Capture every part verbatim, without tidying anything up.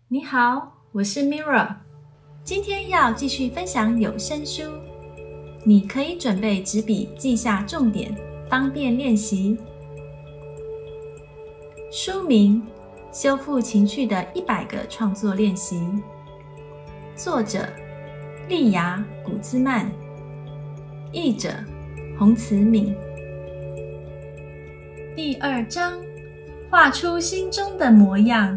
你好，我是 Mirror， 今天要继续分享有声书。你可以准备纸笔记下重点，方便练习。书名：修复情绪的一百个创作练习。作者：莉亚·古兹曼，译者：洪慈敏。第二章：画出心中的模样。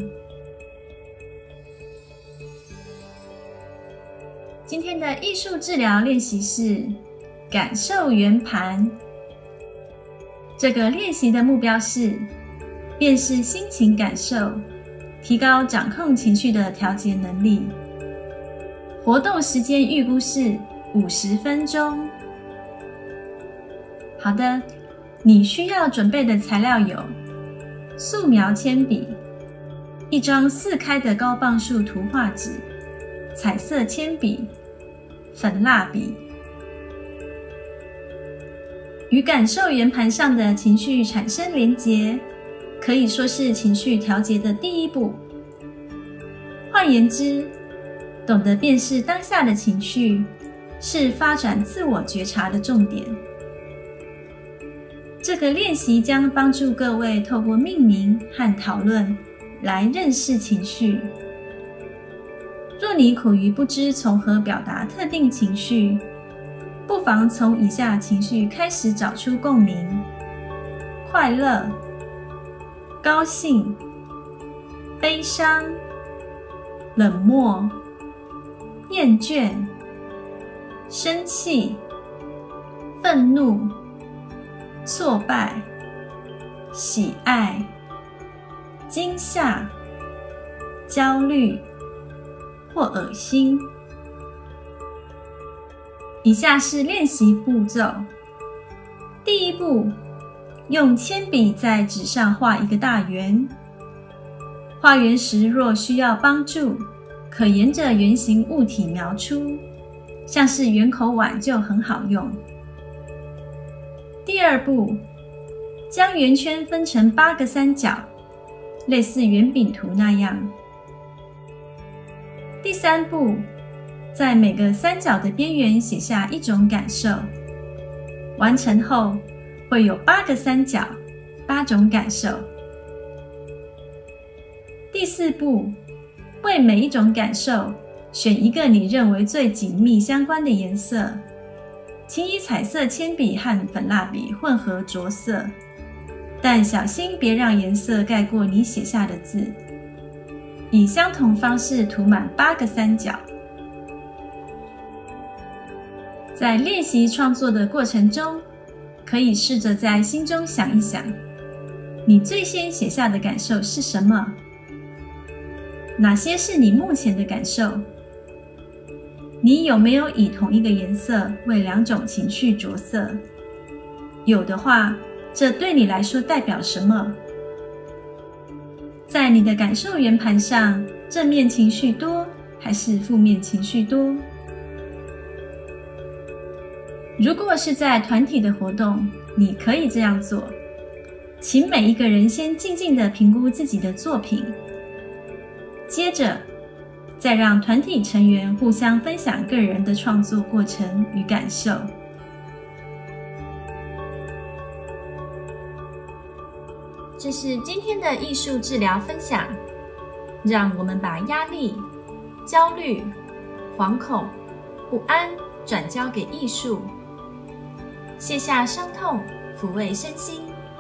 今天的艺术治疗练习是感受圆盘。这个练习的目标是辨识心情感受，提高掌控情绪的调节能力。活动时间预估是五十分钟。好的，你需要准备的材料有素描铅笔、一张四开的高磅数图画纸、彩色铅笔、粉蜡笔。与感受圆盘上的情绪产生连结，可以说是情绪调节的第一步。换言之，懂得辨识当下的情绪，是发展自我觉察的重点。这个练习将帮助各位透过命名和讨论来认识情绪。若你苦于不知从何表达特定情绪，不妨从以下情绪开始找出共鸣：快乐、高兴、悲伤、冷漠、厌倦、生气、愤怒、挫败、喜爱、惊吓、焦虑或恶心。以下是练习步骤。第一步，用铅笔在纸上画一个大圆。画圆时若需要帮助，可沿着圆形物体描出，像是圆口碗就很好用。第二步，将圆圈分成八个三角，类似圆饼图那样。第三步，在每个三角的边缘写下一种感受。完成后，会有八个三角，八种感受。第四步，为每一种感受选一个你认为最紧密相关的颜色，请以彩色铅笔和粉蜡笔混合着色，但小心别让颜色盖过你写下的字。以相同方式涂满八个三角。在练习创作的过程中，可以试着在心中想一想，你最先写下的感受是什么？哪些是你目前的感受？你有没有以同一个颜色为两种情绪着色？有的话，这对你来说代表什么？在你的感受圆盘上，正面情绪多还是负面情绪多？如果是在团体的活动，你可以这样做，请每一个人先静静地评估自己的作品，接着再让团体成员互相分享个人的创作过程与感受。这是今天的艺术治疗分享，让我们把压力、焦虑、惶恐、不安转交给艺术，卸下伤痛，抚慰身心。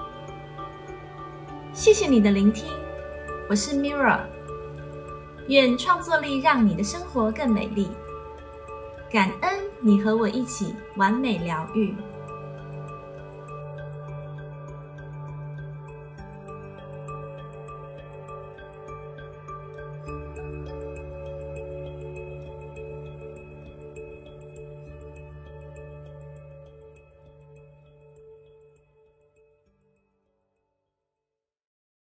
谢谢你的聆听，我是 Mirror， 愿创作力让你的生活更美丽。感恩你和我一起完美疗愈。